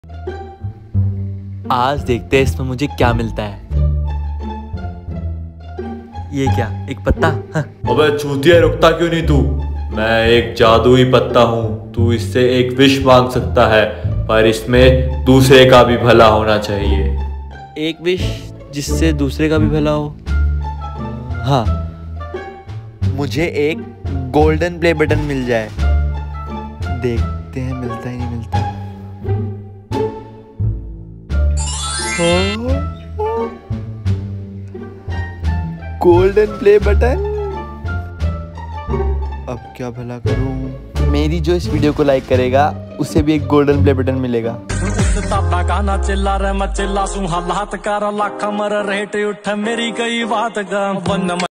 आज देखते हैं इसमें मुझे क्या मिलता है। ये क्या, एक पत्ता? हाँ। अबे चूतिया, रुकता क्यों नहीं तू? मैं एक जादुई पत्ता हूँ, तू इससे एक विश मांग सकता है, पर इसमें दूसरे का भी भला होना चाहिए। एक विश जिससे दूसरे का भी भला हो? हाँ, मुझे एक गोल्डन प्ले बटन मिल जाए। देखते हैं मिलता ही नहीं मिलता। Golden play button. अब क्या भला करूं? मेरी जो इस वीडियो को लाइक करेगा उसे भी एक गोल्डन प्ले बटन मिलेगा। गाना चिल्ला रे मचिल्ला सुहा हाथ कर लाखा मर रेट उठ मेरी कई बात गा